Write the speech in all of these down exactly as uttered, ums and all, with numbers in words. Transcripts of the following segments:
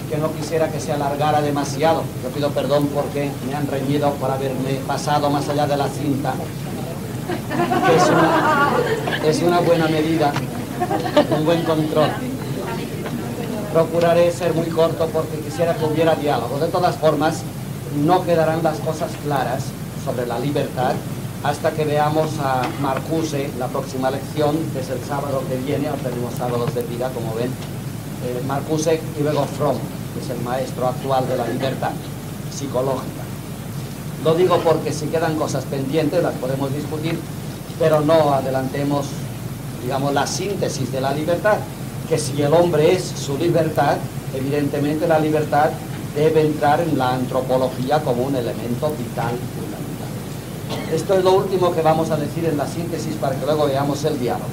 que no quisiera que se alargara demasiado. Yo pido perdón porque me han reñido por haberme pasado más allá de la cinta. Es una, es una buena medida, un buen control. Procuraré ser muy corto porque quisiera que hubiera diálogo. De todas formas, no quedarán las cosas claras sobre la libertad hasta que veamos a Marcuse, la próxima lección, que es el sábado que viene. Ahora tenemos sábados de vida, como ven. Eh, Marcuse y luego Fromm, que es el maestro actual de la libertad psicológica. Lo digo porque si quedan cosas pendientes las podemos discutir, pero no adelantemos, digamos, la síntesis de la libertad, que si el hombre es su libertad, evidentemente la libertad debe entrar en la antropología como un elemento vital fundamental. Esto es lo último que vamos a decir en la síntesis para que luego veamos el diálogo.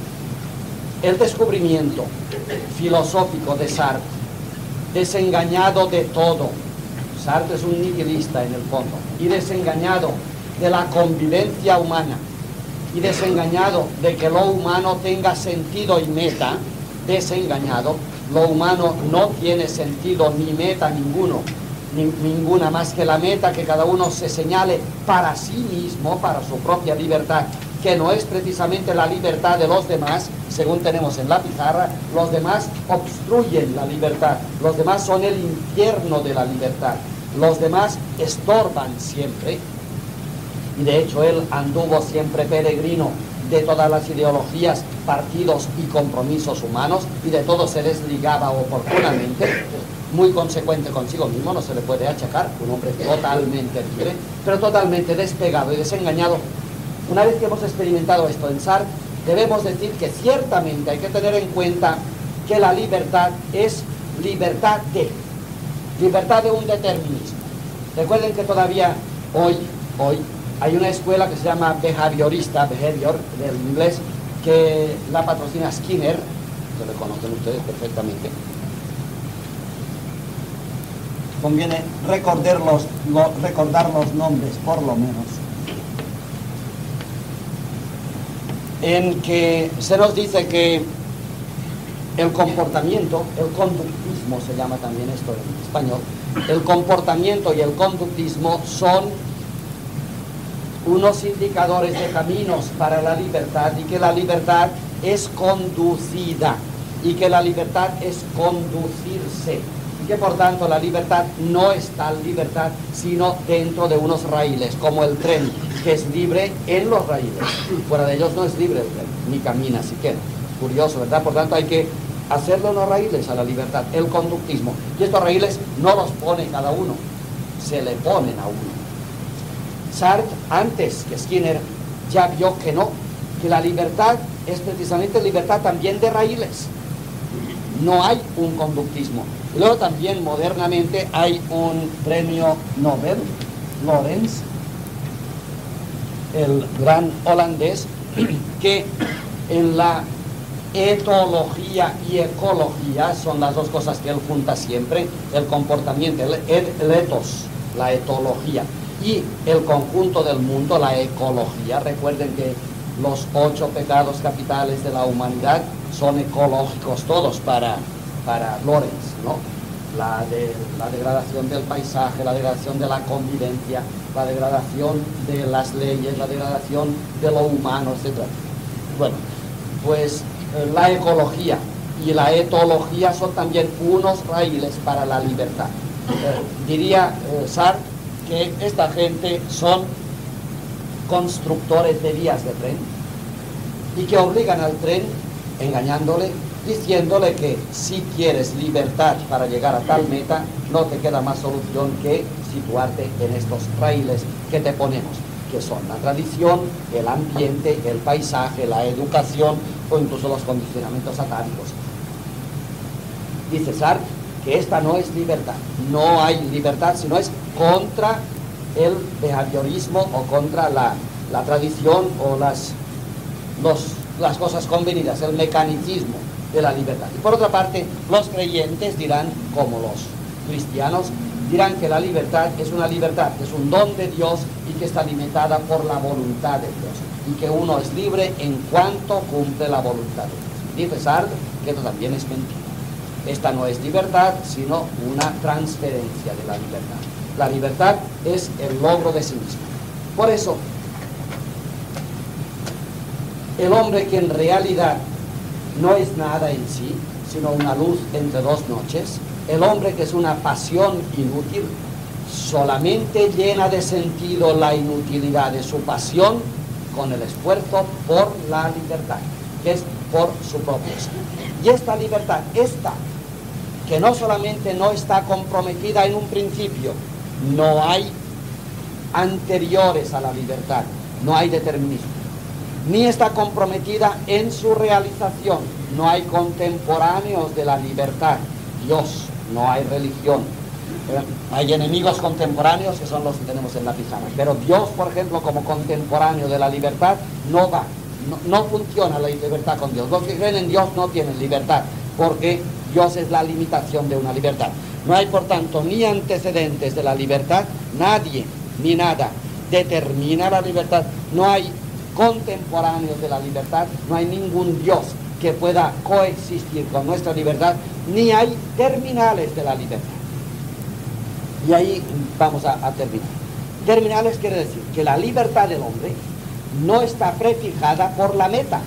El descubrimiento filosófico de Sartre, desengañado de todo, Sartre es un nihilista en el fondo, y desengañado de la convivencia humana, y desengañado de que lo humano tenga sentido y meta, desengañado, lo humano no tiene sentido ni meta ninguno, ni, ninguna más que la meta que cada uno se señale para sí mismo, para su propia libertad, que no es precisamente la libertad de los demás, según tenemos en la pizarra. Los demás obstruyen la libertad, los demás son el infierno de la libertad, los demás estorban siempre, y de hecho él anduvo siempre peregrino de todas las ideologías, partidos y compromisos humanos, y de todo se desligaba oportunamente, muy consecuente consigo mismo, no se le puede achacar, un hombre totalmente libre, pero totalmente despegado y desengañado. Una vez que hemos experimentado esto en Sartre, debemos decir que ciertamente hay que tener en cuenta que la libertad es libertad de, libertad de un determinismo. Recuerden que todavía hoy, hoy, hay una escuela que se llama behaviorista, behavior, del inglés, que la patrocina Skinner, que lo conocen ustedes perfectamente. Conviene recordar los, lo, recordar los nombres, por lo menos. En que se nos dice que el comportamiento, el conductismo se llama también esto en español, el comportamiento y el conductismo son unos indicadores de caminos para la libertad, y que la libertad es conducida, y que la libertad es conducirse, y que por tanto la libertad no es tal libertad sino dentro de unos raíles, como el tren, que es libre en los raíles. Fuera de ellos no es libre el tren, ni camina siquiera. Curioso, ¿verdad? Por tanto hay que hacerle unos raíles a la libertad, el conductismo, y estos raíles no los pone cada uno, se le ponen a uno. Sartre, antes que Skinner, ya vio que no, que la libertad es precisamente libertad también de raíles. No hay un conductismo. Y luego también modernamente hay un premio Nobel, Lorenz, el gran holandés, que en la etología y ecología, son las dos cosas que él junta siempre, el comportamiento, el, el etos, la etología, y el conjunto del mundo, la ecología. Recuerden que los ocho pecados capitales de la humanidad son ecológicos todos para, para Lorenz, ¿no? La, de, la degradación del paisaje, la degradación de la convivencia, la degradación de las leyes, la degradación de lo humano, etcétera. Bueno, pues eh, la ecología y la etología son también unos raíles para la libertad. Eh, diría eh, Sartre que esta gente son constructores de vías de tren, y que obligan al tren, engañándole, diciéndole que si quieres libertad para llegar a tal meta, no te queda más solución que situarte en estos raíles que te ponemos, que son la tradición, el ambiente, el paisaje, la educación, o incluso los condicionamientos atávicos. Dice Sartre que esta no es libertad, no hay libertad, sino es contra el behaviorismo, o contra la, la tradición, o las, los, las cosas convenidas, el mecanicismo de la libertad. Y por otra parte, los creyentes dirán, como los cristianos, dirán que la libertad es una libertad, que es un don de Dios, y que está limitada por la voluntad de Dios, y que uno es libre en cuanto cumple la voluntad de Dios. Dice Sartre que esto también es mentira. esta no es libertad, sino una transferencia de la libertad. La libertad es el logro de sí mismo. Por eso, el hombre que en realidad no es nada en sí, sino una luz entre dos noches, el hombre que es una pasión inútil, solamente llena de sentido la inutilidad de su pasión con el esfuerzo por la libertad, que es por su propio ser. Y esta libertad, esta, que no solamente no está comprometida en un principio, no hay anteriores a la libertad, no hay determinismo, ni está comprometida en su realización, no hay contemporáneos de la libertad, Dios, no hay religión. Hay enemigos contemporáneos que son los que tenemos en la pizarra, pero Dios, por ejemplo, como contemporáneo de la libertad, no va, no, no funciona la libertad con Dios. Los que creen en Dios no tienen libertad, porque Dios es la limitación de una libertad. No hay, por tanto, ni antecedentes de la libertad, nadie ni nada determina la libertad, no hay contemporáneos de la libertad, no hay ningún Dios que pueda coexistir con nuestra libertad, ni hay terminales de la libertad. Y ahí vamos a, a terminar. Terminales quiere decir que la libertad del hombre no está prefijada por la meta.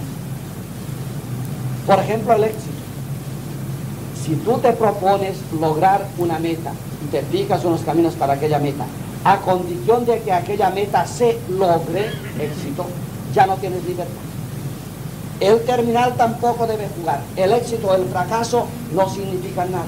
Por ejemplo, el éxito. Si tú te propones lograr una meta y te fijas unos caminos para aquella meta, a condición de que aquella meta se logre, éxito, ya no tienes libertad. El terminal tampoco debe jugar. El éxito o el fracaso no significan nada.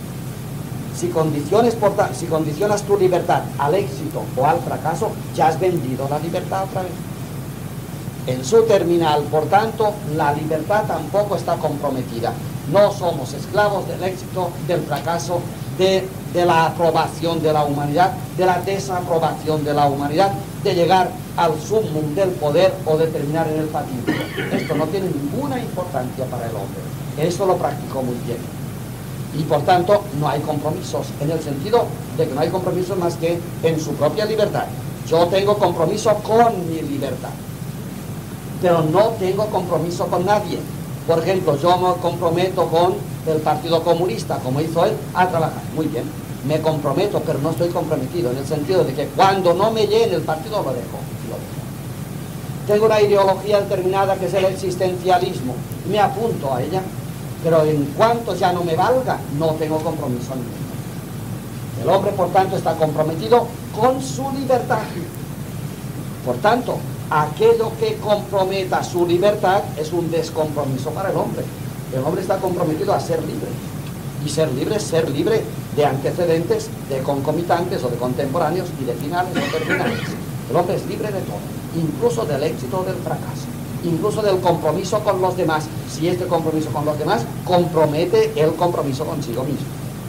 Si, condiciones por ta- si condicionas tu libertad al éxito o al fracaso, ya has vendido la libertad otra vez. En su terminal, por tanto, la libertad tampoco está comprometida. No somos esclavos del éxito, del fracaso, de, de la aprobación de la humanidad, de la desaprobación de la humanidad, de llegar al sumum del poder o de terminar en el patíbulo. Esto no tiene ninguna importancia para el hombre. Eso lo practicó muy bien. Y por tanto no hay compromisos, en el sentido de que no hay compromisos más que en su propia libertad. Yo tengo compromiso con mi libertad, pero no tengo compromiso con nadie. Por ejemplo, yo me comprometo con el Partido Comunista, como hizo él, a trabajar. Muy bien, me comprometo, pero no estoy comprometido, en el sentido de que cuando no me llene el partido lo dejo, lo dejo. Tengo una ideología determinada que es el existencialismo, me apunto a ella, pero en cuanto ya no me valga, no tengo compromiso ninguno. El hombre, por tanto, está comprometido con su libertad. Por tanto, aquello que comprometa su libertad es un descompromiso para el hombre. El hombre está comprometido a ser libre. Y ser libre es ser libre de antecedentes, de concomitantes o de contemporáneos y de finales o terminales. El hombre es libre de todo, incluso del éxito o del fracaso, incluso del compromiso con los demás, si este compromiso con los demás compromete el compromiso consigo mismo.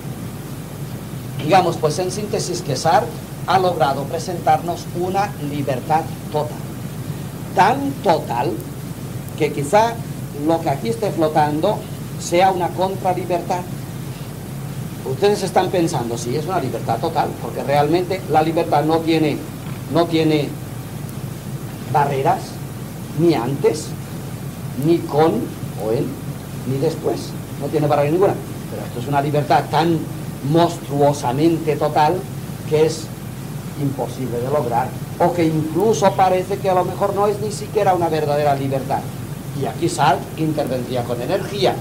Digamos, pues en síntesis, que Sartre ha logrado presentarnos una libertad total. Tan total que quizá lo que aquí esté flotando sea una contralibertad. Ustedes están pensando, sí, es una libertad total, porque realmente la libertad no tiene, no tiene barreras, ni antes, ni con o en, ni después. No tiene barrera ninguna. Pero esto es una libertad tan monstruosamente total que es imposible de lograr, o que incluso parece que a lo mejor no es ni siquiera una verdadera libertad. Y aquí Sartre intervendría con energía.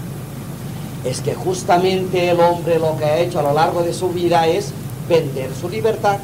Es que justamente el hombre lo que ha hecho a lo largo de su vida es vender su libertad.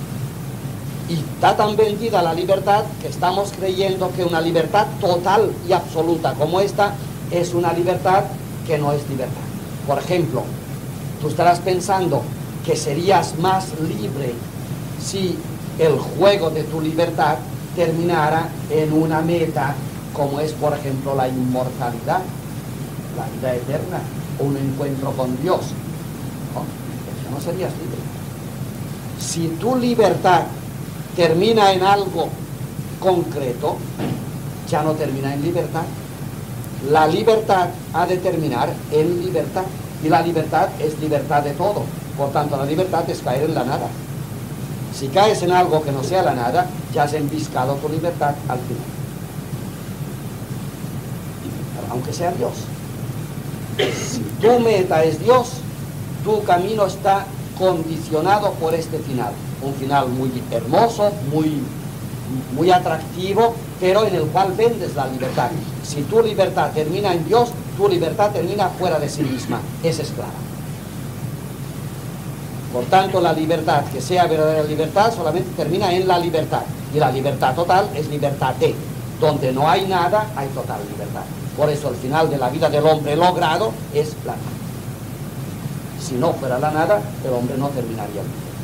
Y está tan vendida la libertad que estamos creyendo que una libertad total y absoluta como esta es una libertad que no es libertad. Por ejemplo, tú estarás pensando que serías más libre si el juego de tu libertad terminara en una meta como es, por ejemplo, la inmortalidad, la vida eterna, o un encuentro con Dios. No, eso no serías libre. Si tu libertad termina en algo concreto, ya no termina en libertad. La libertad ha de terminar en libertad, y la libertad es libertad de todo. Por tanto, la libertad es caer en la nada. Si caes en algo que no sea la nada, ya has embiscado tu libertad al final, aunque sea Dios. Si tu meta es Dios, tu camino está condicionado por este final. Un final muy hermoso, muy, muy atractivo, pero en el cual vendes la libertad. Si tu libertad termina en Dios, tu libertad termina fuera de sí misma, es esclava. Por tanto, la libertad, que sea verdadera libertad, solamente termina en la libertad. Y la libertad total es libertad de. Donde no hay nada, hay total libertad. Por eso el final de la vida del hombre logrado es la nada. Si no fuera la nada, el hombre no terminaría el vida.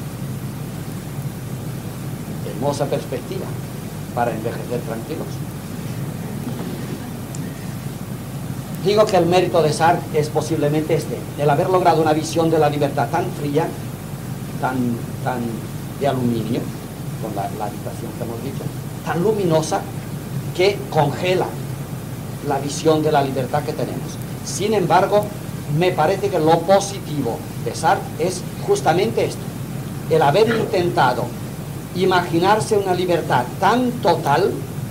Hermosa perspectiva para envejecer tranquilos. Digo que el mérito de Sartre es posiblemente este, el haber logrado una visión de la libertad tan fría, tan, tan de aluminio, con la, la habitación que hemos dicho, tan luminosa, que congela la visión de la libertad que tenemos. Sin embargo, me parece que lo positivo de Sartre es justamente esto, el haber intentado imaginarse una libertad tan total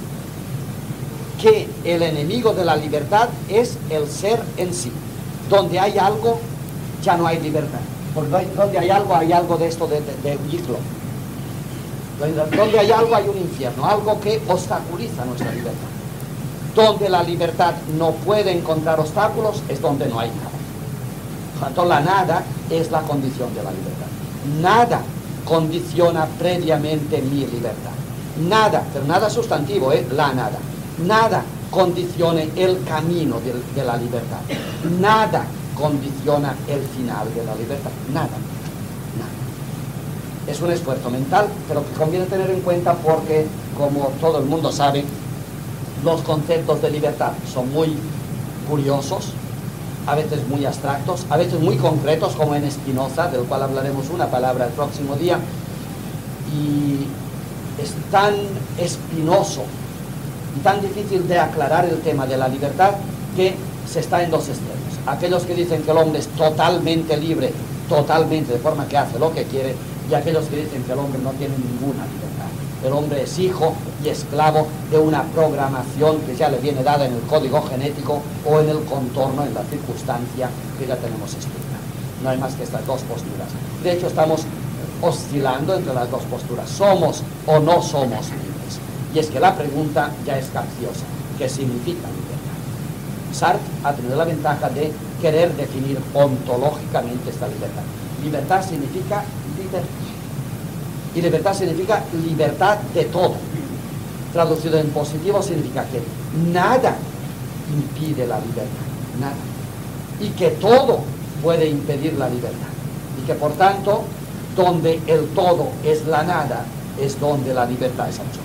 que el enemigo de la libertad es el ser en sí. Donde hay algo, ya no hay libertad. Porque donde hay algo, hay algo de esto de, de, de Wicklow. Donde hay algo, hay un infierno, algo que obstaculiza nuestra libertad. Donde la libertad no puede encontrar obstáculos, es donde no hay nada. Por tanto, la nada es la condición de la libertad. Nada condiciona previamente mi libertad. Nada, pero nada sustantivo, ¿eh? La nada. Nada condicione el camino de, de la libertad. Nada condiciona el final de la libertad. Nada. Nada. Es un esfuerzo mental, pero que conviene tener en cuenta porque, como todo el mundo sabe, los conceptos de libertad son muy curiosos, a veces muy abstractos, a veces muy concretos, como en Spinoza, del cual hablaremos una palabra el próximo día, y es tan espinoso y tan difícil de aclarar el tema de la libertad que se está en dos extremos. Aquellos que dicen que el hombre es totalmente libre, totalmente, de forma que hace lo que quiere, y aquellos que dicen que el hombre no tiene ninguna libertad. El hombre es hijo y esclavo de una programación que ya le viene dada en el código genético o en el contorno, en la circunstancia que ya tenemos escrita. No hay más que estas dos posturas. De hecho, estamos oscilando entre las dos posturas. ¿Somos o no somos libres? Y es que la pregunta ya es capciosa. ¿Qué significa libertad? Sartre ha tenido la ventaja de querer definir ontológicamente esta libertad. Libertad significa libertad. Y libertad significa libertad de todo. Traducido en positivo significa que nada impide la libertad, nada. Y que todo puede impedir la libertad. Y que por tanto, donde el todo es la nada, es donde la libertad es absoluta.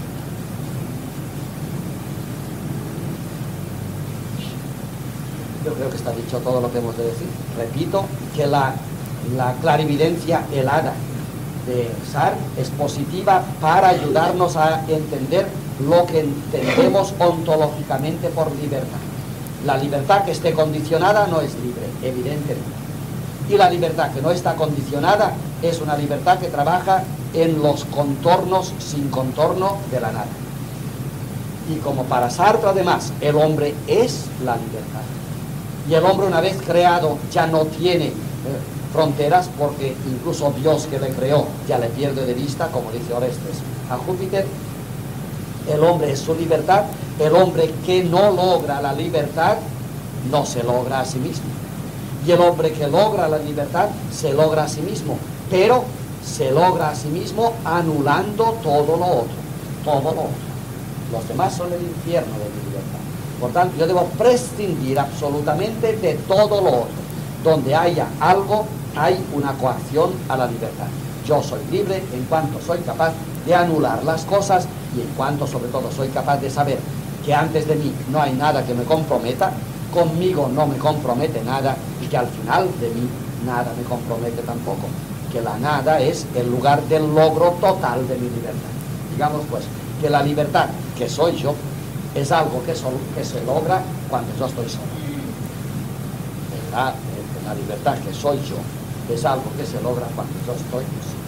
Yo creo que está dicho todo lo que hemos de decir. Repito que la, la clarividencia helada de Sartre es positiva para ayudarnos a entender lo que entendemos ontológicamente por libertad. La libertad que esté condicionada no es libre, evidentemente. Y la libertad que no está condicionada es una libertad que trabaja en los contornos sin contorno de la nada. Y como para Sartre además el hombre es la libertad. Y el hombre una vez creado ya no tiene eh, fronteras, porque incluso Dios que le creó ya le pierde de vista, como dice Orestes a Júpiter. El hombre es su libertad. El hombre que no logra la libertad no se logra a sí mismo, y el hombre que logra la libertad se logra a sí mismo, pero se logra a sí mismo anulando todo lo otro, todo lo otro. Los demás son el infierno de mi libertad. Por tanto, yo debo prescindir absolutamente de todo lo otro. Donde haya algo, hay una coacción a la libertad. Yo soy libre en cuanto soy capaz de anular las cosas, y en cuanto sobre todo soy capaz de saber que antes de mí no hay nada que me comprometa, conmigo no me compromete nada, y que al final de mí nada me compromete tampoco. Que la nada es el lugar del logro total de mi libertad. Digamos pues que la libertad que soy yo es algo que, so, que se logra cuando yo estoy solo. La, la libertad que soy yo es algo que se logra cuando yo estoy solo.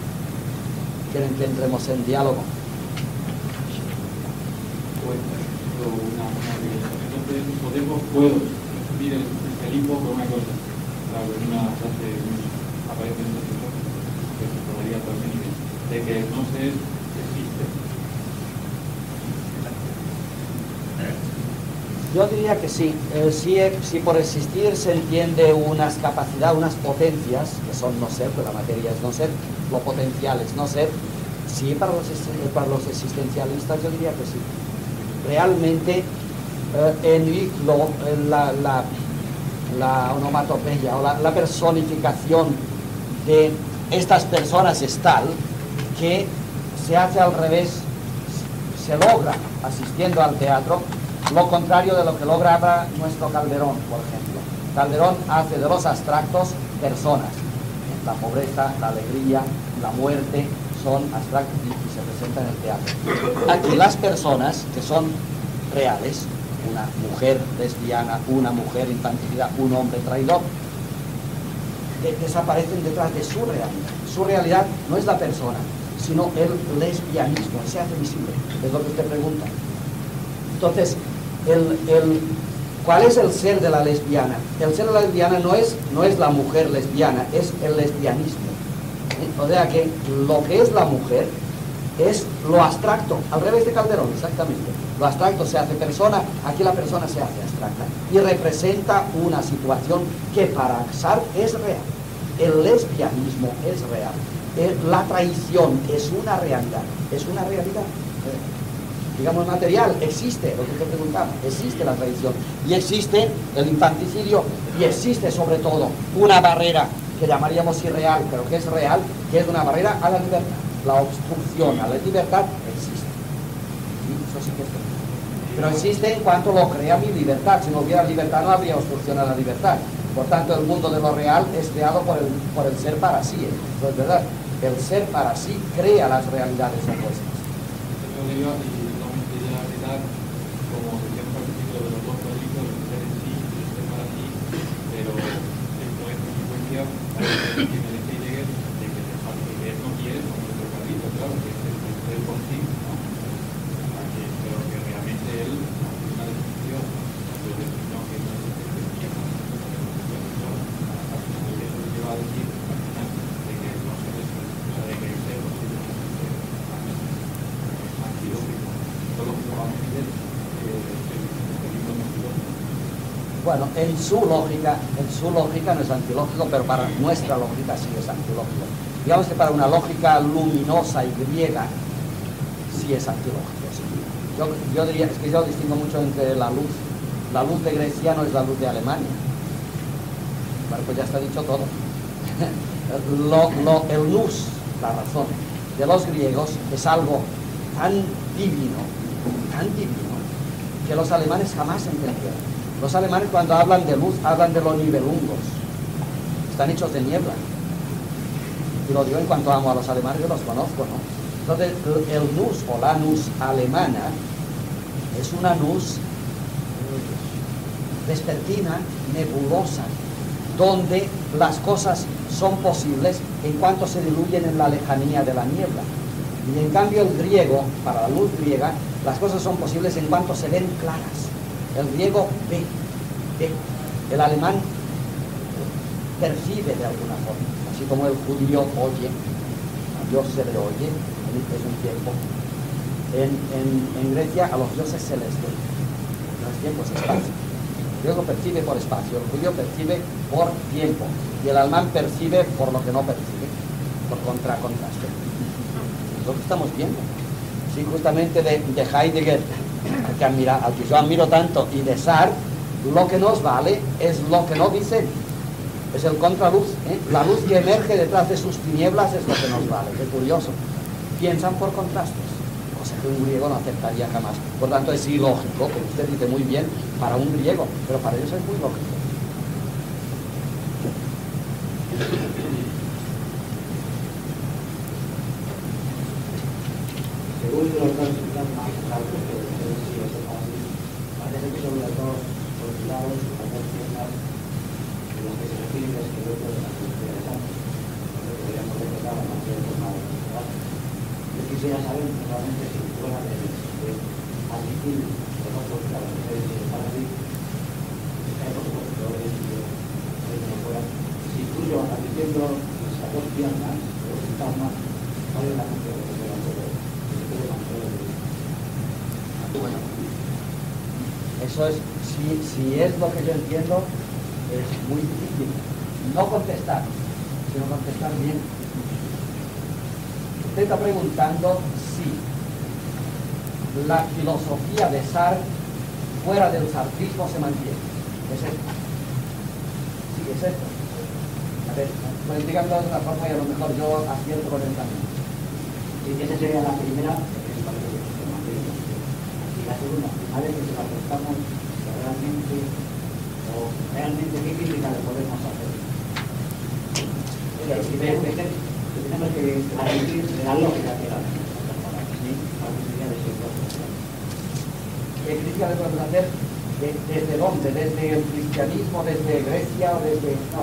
¿Quieren que entremos en diálogo? o una, una religión. Entonces, podemos, puedo resumir el cristianismo con una cosa, claro, en una frase muy aparente en este caso, que se podría también de que el no ser existe. Yo diría que sí. Eh, si, si por existir se entiende unas capacidades, unas potencias, que son no ser, pues la materia es no ser, lo potencial es no ser, sí, para los, para los existencialistas yo diría que sí. Realmente, eh, en lo, la, la, la onomatopeya o la, la personificación de estas personas es tal que se hace al revés, se logra, asistiendo al teatro, lo contrario de lo que lograba nuestro Calderón, por ejemplo. Calderón hace de los abstractos personas. La pobreza, la alegría, la muerte son abstractos y, y se presentan en el teatro. Aquí las personas que son reales, una mujer lesbiana, una mujer infanticida, un hombre traidor, de, desaparecen detrás de su realidad. Su realidad no es la persona, sino el lesbianismo, se hace visible, es lo que usted pregunta. Entonces, el, el, ¿cuál es el ser de la lesbiana? El ser de la lesbiana no es, no es la mujer lesbiana, es el lesbianismo. O sea que lo que es la mujer es lo abstracto, al revés de Calderón, exactamente. Lo abstracto se hace persona, aquí la persona se hace abstracta y representa una situación que para Sartre es real. El lesbianismo es real. La traición es una realidad, es una realidad. Digamos material, existe, lo que usted preguntaba, existe la traición y existe el infanticidio y existe sobre todo una barrera que llamaríamos irreal, pero que es real, que es una barrera a la libertad. La obstrucción a la libertad existe. ¿Sí? Eso sí que es cierto. Pero existe en cuanto lo crea mi libertad. Si no hubiera libertad no habría obstrucción a la libertad. Por tanto, el mundo de lo real es creado por el, por el ser para sí. Eso es verdad. El ser para sí crea las realidades opuestas. Como decíamos al principio de los dos códigos, el ser en sí, el ser para sí, pero esto es consecuencia de que me deje llegue de que él no quiere con nuestro carrito, claro, que es el ser por sí, ¿no? Pero que realmente él hace una definición, de definición que no es el que eso le lleva a decir al final de que no se es, o sea, de que el ser no se es antilógico, solo que vamos a decir. Bueno, en su lógica, en su lógica no es antilógico, pero para nuestra lógica sí es antilógico. Digamos que para una lógica luminosa y griega sí es antilógico. Sí. Yo, yo diría, es que yo distingo mucho entre la luz. La luz de Grecia no es la luz de Alemania. Bueno, pues ya está dicho todo. lo, lo, el nous, la razón, de los griegos es algo tan divino, tan divino, que los alemanes jamás entendieron. Los alemanes cuando hablan de luz, hablan de los nivelungos. Están hechos de niebla. Y lo digo en cuanto amo a los alemanes, yo los conozco, ¿no? Entonces, el nous o la nous alemana es una nous vespertina, nebulosa, donde las cosas son posibles en cuanto se diluyen en la lejanía de la niebla. Y en cambio el griego, para la luz griega, las cosas son posibles en cuanto se ven claras. El griego ve, ve, el alemán percibe de alguna forma, así como el judío oye, a Dios se le oye, es un tiempo. En, en, en Grecia a los dioses se les ve, no es tiempo, es espacio. El griego percibe por espacio, el judío percibe por tiempo, y el alemán percibe por lo que no percibe, por contra-contraste. Es lo que estamos viendo. Sí, justamente de, de Heidegger, al que, admira, al que yo admiro tanto, y de Sartre, lo que nos vale es lo que no dicen, es el contraluz, ¿eh? La luz que emerge detrás de sus tinieblas es lo que nos vale. Qué curioso, piensan por contrastes, cosa que un griego no aceptaría jamás. Por tanto es ilógico, como usted dice muy bien, para un griego, pero para ellos es muy lógico. Según los resultados más altos que ustedes sí eso fácil, parece que son los dos postulados, las dos piezas en las que se refieren los esqueletos de las interesantes. Podríamos recordar la parte de forma de yo quisiera saber realmente si fuera de admitir que no viendo esas dos piernas, los fantasmas, vale la gente que se va todo, que se puede mantener. Bueno, eso es, si, si es lo que yo entiendo, es muy difícil. No contestar, sino contestar bien. Usted está preguntando si la filosofía de Sartre fuera del sartrismo se mantiene. ¿Es esto? Sí, es esto. A ver, pues díganlo de otra forma y a lo mejor yo acierto con el camino. Y esa sería la primera, que es para que se mantenga. Y la segunda, a ver que se la apostamos realmente, o realmente qué crítica le podemos hacer. Si tenemos que admitir la lógica que da. ¿Qué crítica le podemos hacer? De, ¿Desde dónde? ¿Desde el cristianismo? ¿Desde Grecia? ¿O desde...? No,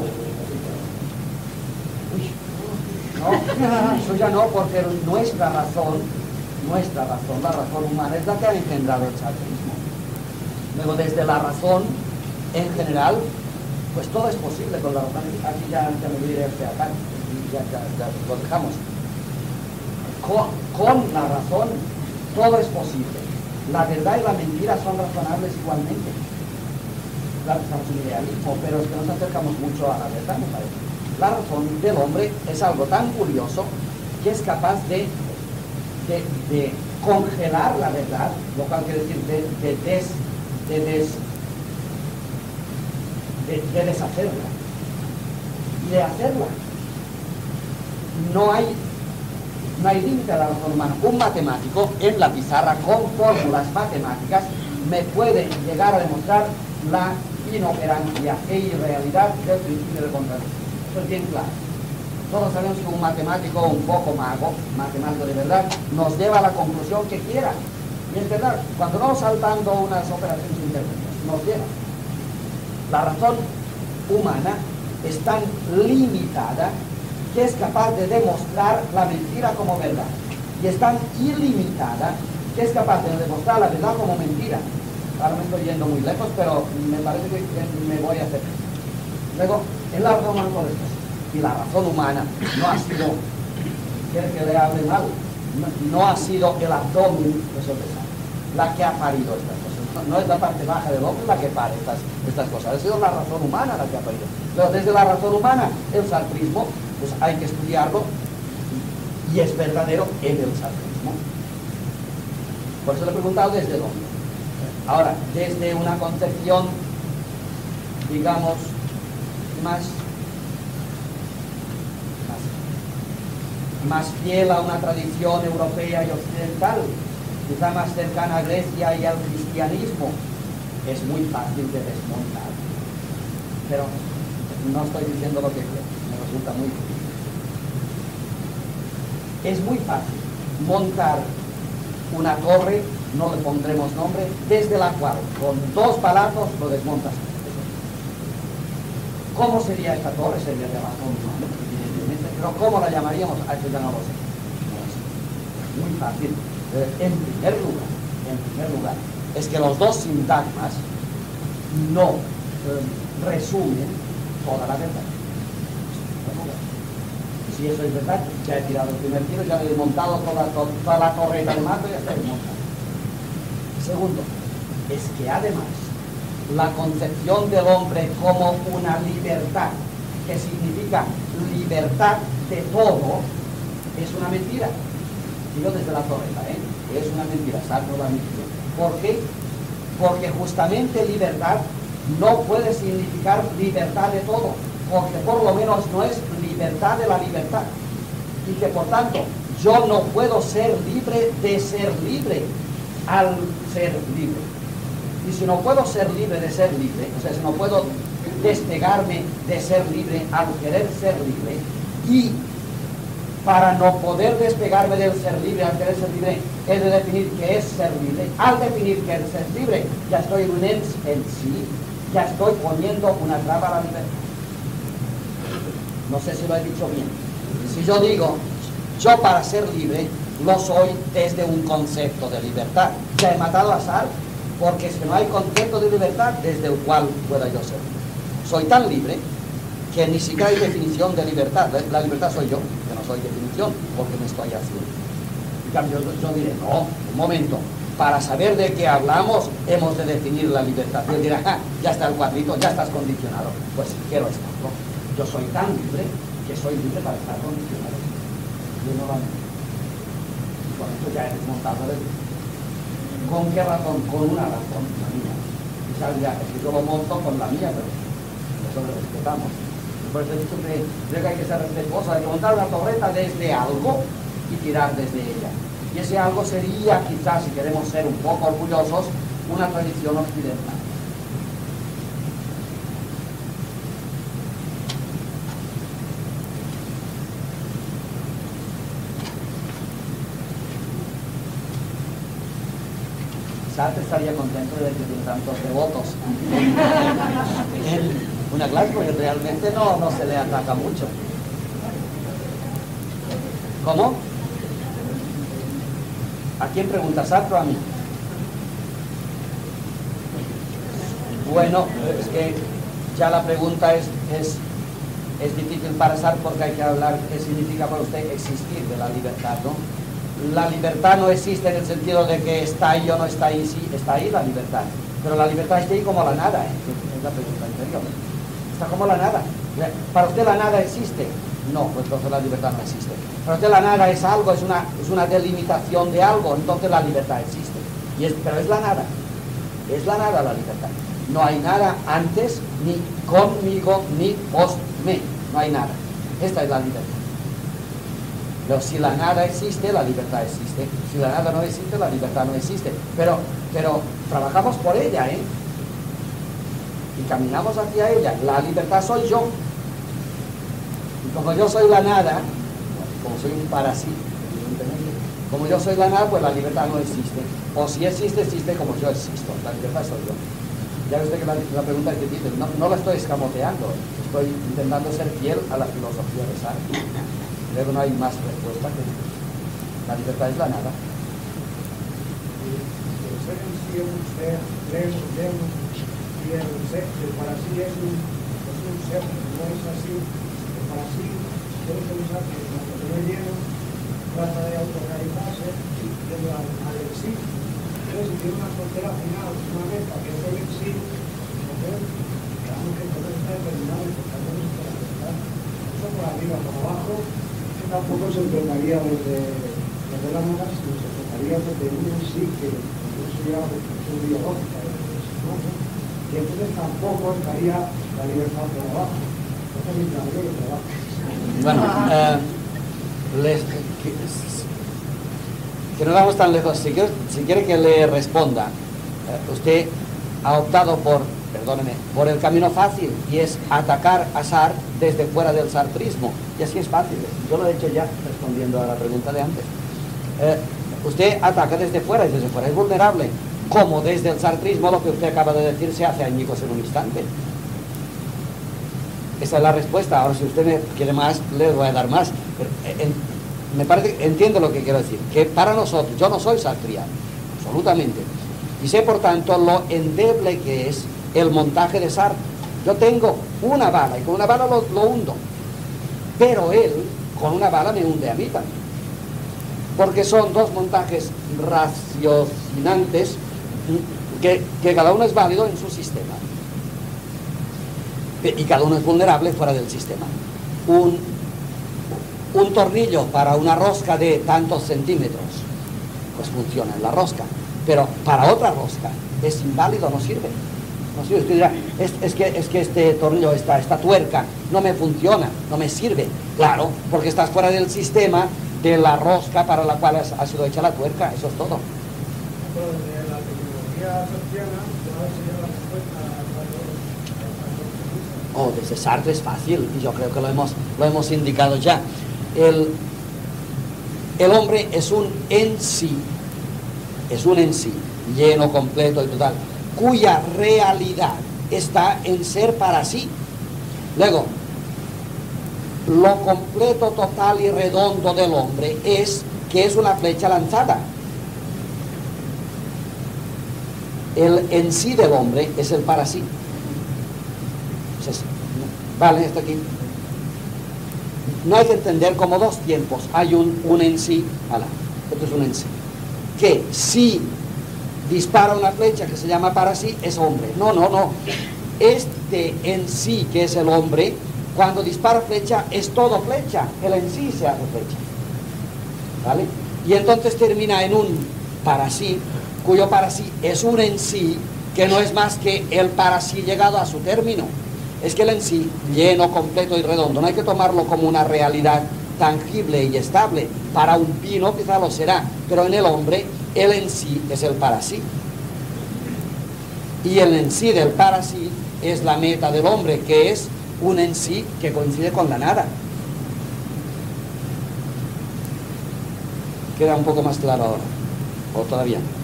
Uy, no, eso ya no, porque nuestra razón, nuestra razón, la razón humana es la que ha engendrado el sartrismo. Luego, desde la razón, en general, pues todo es posible con la razón. Aquí ya, ya me diré este ataque, ya, ya, ya lo dejamos. Con, con la razón, todo es posible. La verdad y la mentira son razonables igualmente. Claro, estamos en idealismo, pero es que nos acercamos mucho a la verdad, me parece. La razón del hombre es algo tan curioso que es capaz de, de, de congelar la verdad, lo cual quiere decir de, de, des, de, des, de, de deshacerla y de hacerla. No hay No hay límite a la razón humana. Un matemático en la pizarra con fórmulas matemáticas me puede llegar a demostrar la inoperancia e irrealidad del principio de contradicción. Eso es bien claro. Todos sabemos que un matemático un poco mago, matemático de verdad, nos lleva a la conclusión que quiera. Y es verdad, cuando no saltando unas operaciones intermedias, nos lleva. La razón humana es tan limitada que es capaz de demostrar la mentira como verdad. Y es tan ilimitada que es capaz de demostrar la verdad como mentira. Ahora me estoy yendo muy lejos, pero me parece que me voy a hacer. Luego, en la razón humana todo esto. Y la razón humana no ha sido, quiere que le hable mal, no, no ha sido el abdomen de Sócrates la que ha parido estas cosas. No, no es la parte baja del hombre la que pare estas, estas cosas. Ha sido la razón humana la que ha parido. Pero desde la razón humana, el sartrismo, pues hay que estudiarlo y es verdadero en el sartrismo. Por eso le he preguntado desde dónde. Ahora, desde una concepción, digamos, más, más, más fiel a una tradición europea y occidental, quizá más cercana a Grecia y al cristianismo, es muy fácil de desmontar. Pero no estoy diciendo lo que creo, me resulta muy difícil. Es muy fácil montar una torre, no le pondremos nombre, desde la cual con dos palazos lo desmontas. ¿Cómo sería esta torre? Sería de razón humana, evidentemente, pero ¿cómo la llamaríamos? A eso ya no lo sé. Muy fácil. En primer lugar, en primer lugar, es que los dos sintagmas no eh, resumen toda la verdad. Si eso es verdad, ya he tirado el primer tiro, ya he desmontado toda, toda la torreta de mato y ya está desmontada. Segundo, es que además la concepción del hombre como una libertad, que significa libertad de todo, es una mentira. Digo desde la torreta, ¿eh? Es una mentira, salto la mentira. ¿Por qué? Porque justamente libertad no puede significar libertad de todo, porque por lo menos no es libertad de la libertad. Y que por tanto, yo no puedo ser libre de ser libre al ser libre. Y si no puedo ser libre de ser libre, o sea, si no puedo despegarme de ser libre al querer ser libre, y para no poder despegarme del ser libre al querer ser libre, he de definir qué es ser libre. Al definir qué es ser libre, ya estoy un en, en sí, ya estoy poniendo una traba a la libertad. No sé si lo he dicho bien. Si yo digo, yo para ser libre, lo soy desde un concepto de libertad. Ya he matado a Sartre, porque es que no hay concepto de libertad desde el cual pueda yo ser libre. Soy tan libre que ni siquiera hay definición de libertad. La libertad soy yo, que no soy definición, porque me estoy haciendo. En cambio, yo, yo diré, no, un momento, para saber de qué hablamos, hemos de definir la libertad. Yo diré, ah, ya está el cuadrito, ya estás condicionado. Pues quiero estarlo. Yo soy tan libre que soy libre para estar condicionado. Yo no lo hago. Y con esto ya he desmontado el... ¿Con qué razón? Con una razón, la mía. Y saldría, es que yo lo monto con la mía, pero eso lo respetamos. Por eso he dicho que creo que hay que ser respetuoso, hay que montar una torreta desde algo y tirar desde ella. Y ese algo sería, quizás, si queremos ser un poco orgullosos, una tradición occidental. Sartre estaría contento de que tiene tantos devotos en una clase, porque realmente no, no se le ataca mucho. ¿Cómo? ¿A quién pregunta, Sartre o a mí? Bueno, es que ya la pregunta es, es, es difícil para Sartre porque hay que hablar qué significa para usted existir de la libertad, ¿no? La libertad no existe en el sentido de que está ahí o no está ahí, sí, está ahí la libertad. Pero la libertad está ahí como la nada, ¿eh? Es la pregunta anterior. Está como la nada. ¿Para usted la nada existe? No, pues entonces la libertad no existe. Para usted la nada es algo, es una, es una delimitación de algo, entonces la libertad existe. Y es, pero es la nada. Es la nada la libertad. No hay nada antes, ni conmigo, ni post-me. No hay nada. Esta es la libertad. Pero si la nada existe, la libertad existe. Si la nada no existe, la libertad no existe. Pero, pero trabajamos por ella, ¿eh? Y caminamos hacia ella. La libertad soy yo. Y como yo soy la nada, como soy un parásito, como yo soy la nada, pues la libertad no existe. O si existe, existe como yo existo. La libertad soy yo. Ya ve usted que la, la pregunta que dice, no, no la estoy escamoteando. Estoy intentando ser fiel a la filosofía de Sartre. Creo que no hay más respuesta que la libertad es la nada. El ser en sí es un ser, leemos, leemos, y el ser, el para sí es un, es un ser, no es así. El para sí, puede pensar que cuando se ve lleno, trata de autorrealizarse, yendo al, al en sí. Entonces, si tiene una frontera final, una meta, que es el en sí, entonces, digamos que entonces está determinado y por tanto no se puede aceptar. Eso por arriba, por abajo, tampoco se enfocaría desde, desde la nada, sino se enfocaría desde un en sí que no sería una biológica, ¿no? Y entonces tampoco estaría la libertad por abajo. Entonces, mi trabajo y el trabajo. Bueno, eh, les, que, que no vamos tan lejos. Si quiere, si quiere que le responda, eh, usted ha optado por, perdóneme, por el camino fácil, y es atacar a Sartre desde fuera del sartrismo. Y así es fácil. Yo lo he hecho ya respondiendo a la pregunta de antes. Eh, usted ataca desde fuera y desde fuera es vulnerable. Como desde el sartrismo, lo que usted acaba de decir se hace añicos en un instante. Esa es la respuesta. Ahora, si usted me quiere más, le voy a dar más. Pero, eh, en, me parece que entiendo lo que quiero decir. Que para nosotros, yo no soy sartriano, absolutamente. Y sé, por tanto, lo endeble que es el montaje de Sartre. Yo tengo una bala y con una bala lo, lo hundo. Pero él, con una bala, me hunde a mí también. Porque son dos montajes raciocinantes que, que cada uno es válido en su sistema. Y cada uno es vulnerable fuera del sistema. Un, un tornillo para una rosca de tantos centímetros, pues funciona en la rosca. Pero para otra rosca es inválido, no sirve. No sirve. Usted dirá, es, es, que, es que este tornillo, esta, esta tuerca, no me funciona, no me sirve. Claro, porque estás fuera del sistema de la rosca para la cual ha sido hecha la tuerca, eso es todo. Pero desde la tecnología sartriana, ¿cuál sería la respuesta a Oh, desde Sartre es fácil, y yo creo que lo hemos, lo hemos indicado ya. El, el hombre es un en sí, es un en sí, lleno, completo y total, cuya realidad está en ser para sí. Luego, lo completo, total y redondo del hombre es que es una flecha lanzada. El en sí del hombre es el para sí. Entonces, Vale, está aquí. No hay que entender como dos tiempos. Hay un, un en sí, ala, esto es un en sí, que si dispara una flecha que se llama para sí, es hombre. No, no, no. Este en sí, que es el hombre, cuando dispara flecha, es todo flecha. El en sí se hace flecha. ¿Vale? Y entonces termina en un para sí, cuyo para sí es un en sí, que no es más que el para sí llegado a su término. Es que el en sí, lleno, completo y redondo, no hay que tomarlo como una realidad tangible y estable. Para un pino quizá lo será, pero en el hombre, el en sí es el para sí. Y el en sí del para sí es la meta del hombre, que es un en sí que coincide con la nada. Queda un poco más claro ahora, o todavía no.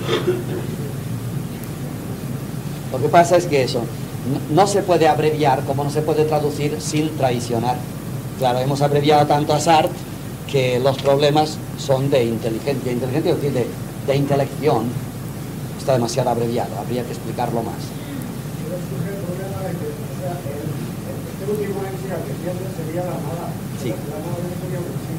Lo que pasa es que eso no, no se puede abreviar como no se puede traducir sin traicionar. Claro, hemos abreviado tanto a Sartre que los problemas son de inteligencia, inteligencia es decir, de, de intelección. Está demasiado abreviado, habría que explicarlo más. Pero surge el problema de que, o sea, el, el, este último en sí al que pierde sería la nada. Sí. La nada no sería un sí.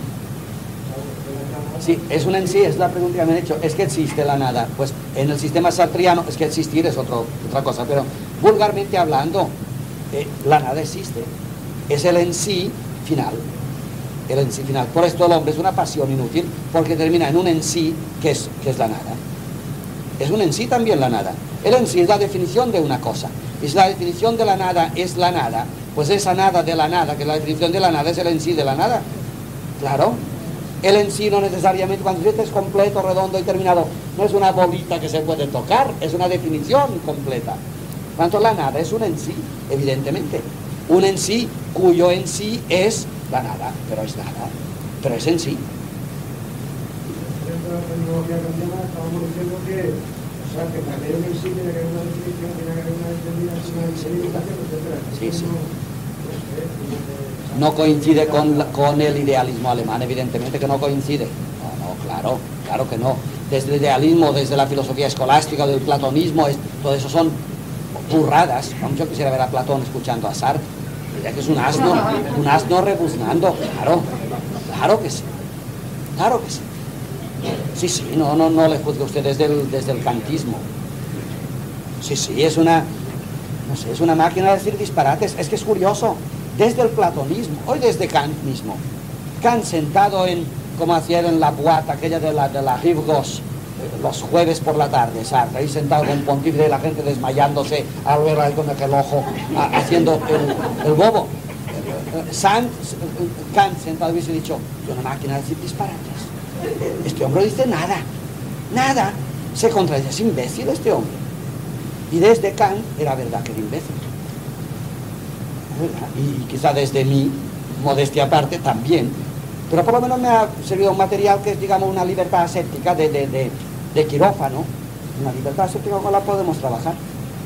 Sí, es un en sí, es la pregunta que me han hecho. ¿Es que existe la nada? Pues en el sistema sartriano es que existir es otro, otra cosa, pero vulgarmente hablando, eh, la nada existe. Es el en sí final. El en sí final. Por esto el hombre es una pasión inútil, porque termina en un en sí que es, que es la nada. Es un en sí también la nada. El en sí es la definición de una cosa. Y si la definición de la nada es la nada, pues esa nada de la nada, que es la definición de la nada, es el en sí de la nada. Claro. El en sí no necesariamente, cuando es completo, redondo y terminado, no es una bolita que se puede tocar, es una definición completa. Tanto la nada es un en sí, evidentemente. Un en sí cuyo en sí es la nada, pero es nada, pero es en sí. Dentro de la tecnología cristiana estábamos diciendo que, o sea, que para que haya un en sí tiene que haber una definición, tiene que haber una determinación, una delimitación, etcétera. Sí, sí. No, no sé, como que- No coincide con, la- con el idealismo alemán, evidentemente que no coincide. No, no, claro, claro que no. Desde el idealismo, desde la filosofía escolástica, del platonismo, es, todo eso son burradas. Yo quisiera ver a Platón escuchando a Sartre. Diría que es un asno, un asno rebuznando, claro, claro que sí, claro que sí. Sí, sí, no, no, no le juzgue usted desde el, desde el kantismo. Sí, sí, es una, no sé, es una máquina de decir disparates. Es que es curioso. Desde el platonismo, hoy desde Kant mismo. Kant sentado en, como hacía en la boate, aquella de la, de la Rive Gauche, eh, los jueves por la tarde, Sartre, ahí sentado con Pontífice y la gente desmayándose, al ver ahí con aquel ojo, a, haciendo el, el bobo. Eh, Sant, eh, Kant sentado hubiese dicho, yo una máquina de decir disparates. Este hombre dice nada, nada, se contradice, es imbécil este hombre. Y desde Kant era verdad que era imbécil. Y quizá desde mi modestia aparte también, pero por lo menos me ha servido un material que es, digamos, una libertad aséptica de, de, de, de quirófano, una libertad aséptica con la podemos trabajar.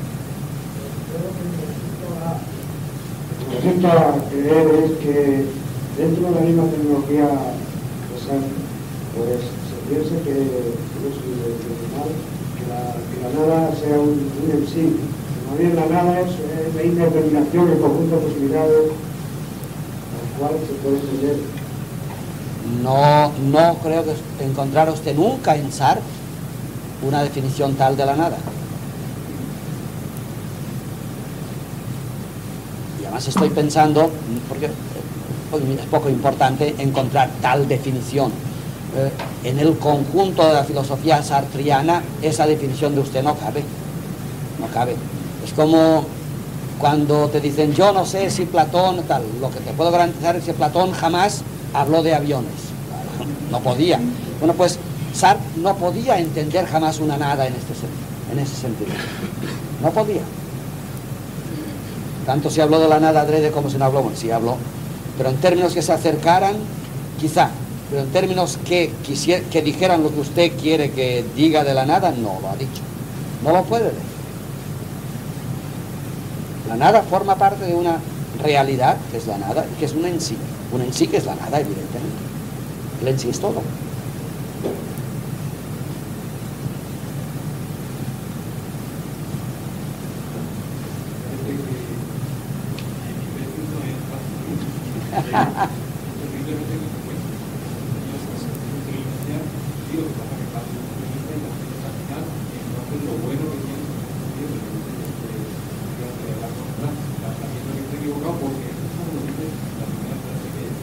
Lo que siento a creer es que dentro de la misma tecnología pues, pues se piense que, que es final, que, la, que la nada sea un, un en sí. Más bien la nada es, es la indeterminación, el conjunto de posibilidades al cual se puede entender. No, no creo que encontrara usted nunca en Sartre una definición tal de la nada. Y además estoy pensando, porque es poco importante encontrar tal definición. Eh, en el conjunto de la filosofía sartriana, esa definición de usted no cabe. No cabe. Es como cuando te dicen, yo no sé si Platón, tal, lo que te puedo garantizar es que Platón jamás habló de aviones. No podía. Bueno, pues Sartre no podía entender jamás una nada en, este, en ese sentido. No podía. Tanto se habló de la nada adrede como se no habló, bueno, sí habló, pero en términos que se acercaran, quizá, pero en términos que, quisiera, que dijeran lo que usted quiere que diga de la nada, no lo ha dicho. No lo puede decir. La nada forma parte de una realidad, que es la nada, y que es una en sí. Una en sí que es la nada, evidentemente. El en sí es todo. Parece que terriblemente consecuencias. Digo que pasa que pasa un punto y la al final, entonces lo bueno que tiene es que la cosa sabiendo que está equivocado porque eso lo dice la primera frase que es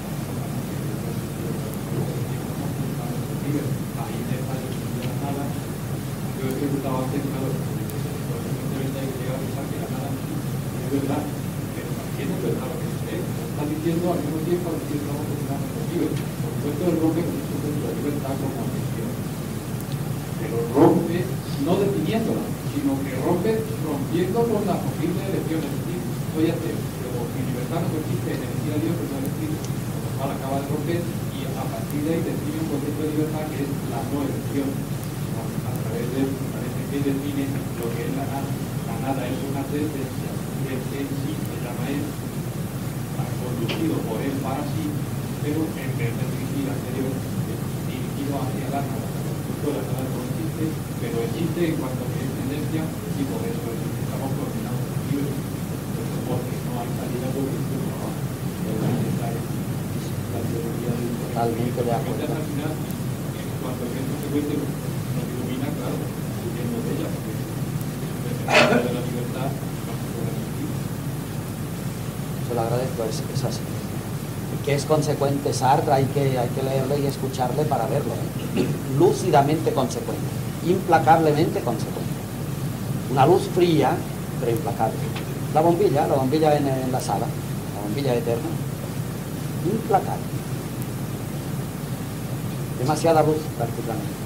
ahí me falla la nada. Yo he preguntado antes, claro, evidentemente hay que llegar a pensar que la nada es verdad, pero también es verdad lo que usted está diciendo al mismo tiempo que estamos funcionando con libre. Por supuesto, el rompe con su punto de libertad como atención, pero rompe no definiéndola, sino que rompe rompiendo con la posible elección. Es decir, soy ateo, pero mi libertad no consiste en elegir a Dios, pero no elegir, con lo cual acaba de romper y a partir de ahí define un concepto de libertad que es la no elección. A través de, parece que define lo que es la nada. La nada es una tendencia que en sí se llama él, conducido por él para sí, pero en vez de dirigir hacia Dios, dirigido hacia la nada. La nada no existe, pero existe en cuanto que es tendencia y por eso estamos coordinados con Dios. Porque no hay salida por el mundo abajo. Totalmente de acuerdo. Al final, cuando es consecuente, nos ilumina, claro, huyendo de ella, porque es un de la libertad, no se puede resistir. Se lo agradezco, es, es así. Que es consecuente Sartre, hay que, hay que leerle y escucharle para verlo. ¿eh? Lúcidamente consecuente, implacablemente consecuente. Una luz fría, pero implacable. La bombilla, la bombilla en, en la sala, la bombilla eterna, implacable. Demasiada luz prácticamente.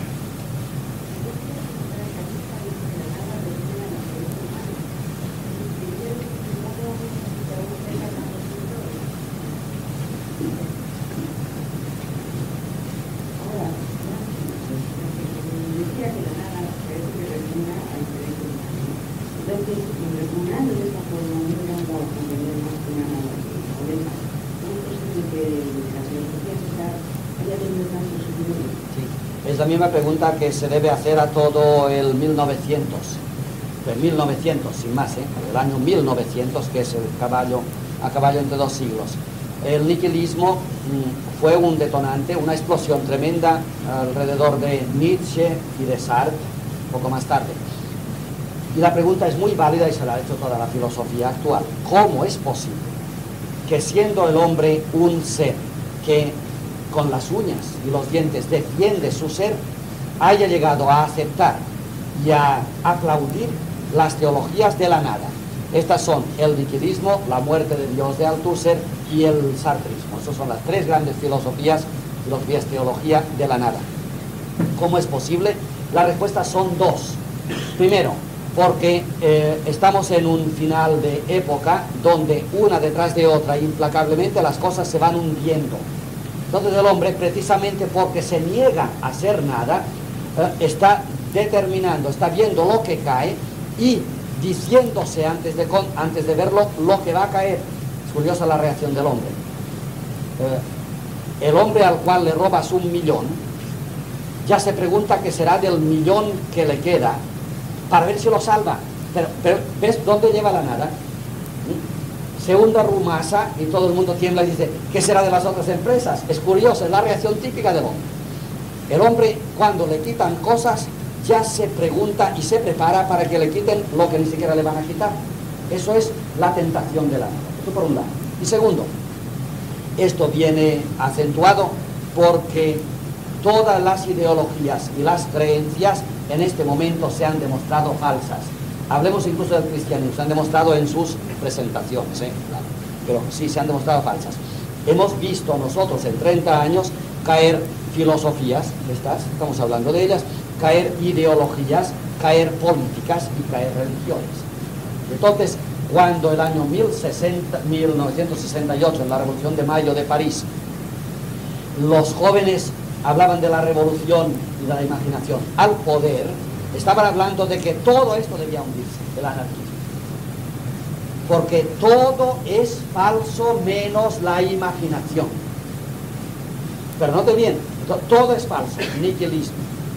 Es la misma pregunta que se debe hacer a todo el mil novecientos, el mil novecientos, sin más, ¿eh? El año mil novecientos, que es el caballo, a caballo entre dos siglos. El nihilismo mmm, fue un detonante, una explosión tremenda alrededor de Nietzsche y de Sartre, poco más tarde. Y la pregunta es muy válida y se la ha hecho toda la filosofía actual. ¿Cómo es posible que siendo el hombre un ser que con las uñas y los dientes defiende su ser, haya llegado a aceptar y a aplaudir las teologías de la nada? Estas son el nihilismo, la muerte de Dios de Althusser y el sartrismo. Esas son las tres grandes filosofías, filosofías teología de la nada. ¿Cómo es posible? Las respuestas son dos. Primero, porque eh, estamos en un final de época donde una detrás de otra implacablemente las cosas se van hundiendo. Entonces el hombre, precisamente porque se niega a hacer nada, eh, está determinando, está viendo lo que cae y diciéndose antes de, con, antes de verlo lo que va a caer. Es curiosa la reacción del hombre. Eh, el hombre al cual le robas un millón, ya se pregunta qué será del millón que le queda, para ver si lo salva. Pero, pero ¿ves dónde lleva la nada? Se hunde Rumasa y todo el mundo tiembla y dice, ¿qué será de las otras empresas? Es curioso, es la reacción típica del hombre. El hombre, cuando le quitan cosas, ya se pregunta y se prepara para que le quiten lo que ni siquiera le van a quitar. Eso es la tentación de la nada. Esto por un lado. Y segundo, esto viene acentuado porque todas las ideologías y las creencias en este momento se han demostrado falsas. Hablemos incluso del cristianismo, se han demostrado en sus presentaciones, ¿eh? Claro. Pero sí se han demostrado falsas. Hemos visto nosotros en treinta años caer filosofías, estas, estamos hablando de ellas, caer ideologías, caer políticas y caer religiones. Entonces, cuando el año mil novecientos sesenta y ocho, en la Revolución de Mayo de París, los jóvenes hablaban de la revolución y de la imaginación al poder, estaban hablando de que todo esto debía hundirse, el anarquismo. Porque todo es falso menos la imaginación. Pero note bien, to todo es falso, nihilismo.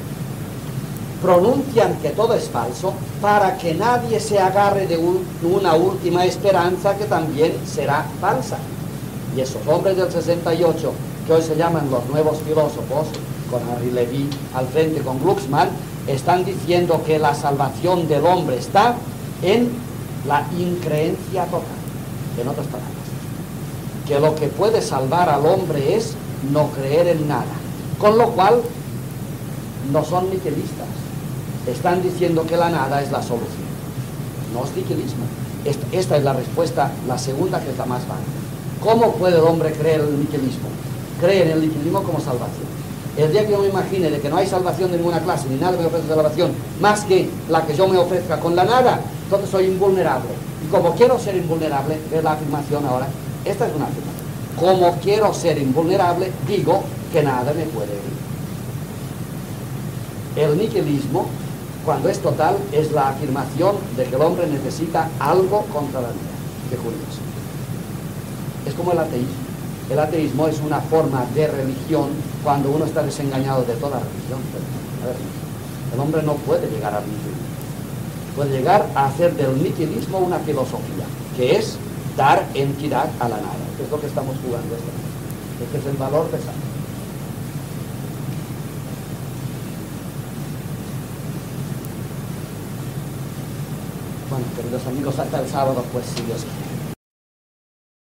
Pronuncian que todo es falso para que nadie se agarre de un, una última esperanza que también será falsa. Y esos hombres del sesenta y ocho, que hoy se llaman los nuevos filósofos, con Henri Levy al frente, con Glucksmann, están diciendo que la salvación del hombre está en la increencia total. En otras palabras, que lo que puede salvar al hombre es no creer en nada. Con lo cual, no son nihilistas. Están diciendo que la nada es la solución. No es nihilismo. Esta, esta es la respuesta, la segunda, que es la más válida. ¿Cómo puede el hombre creer en el nihilismo? Cree en el nihilismo como salvación. El día que yo me imagine de que no hay salvación de ninguna clase, ni nada me ofrece salvación, más que la que yo me ofrezca con la nada, entonces soy invulnerable. Y como quiero ser invulnerable, es la afirmación ahora, esta es una afirmación. Como quiero ser invulnerable, digo que nada me puede herir. El nihilismo, cuando es total, es la afirmación de que el hombre necesita algo contra la vida. Qué curioso. Es como el ateísmo. El ateísmo es una forma de religión cuando uno está desengañado de toda religión. A ver, el hombre no puede llegar al nihilismo. Puede llegar a hacer del nihilismo una filosofía, que es dar entidad a la nada. Que es lo que estamos jugando esta noche. Este es el valor de Santo. Bueno, queridos amigos, hasta el sábado, pues, si Dios quiere.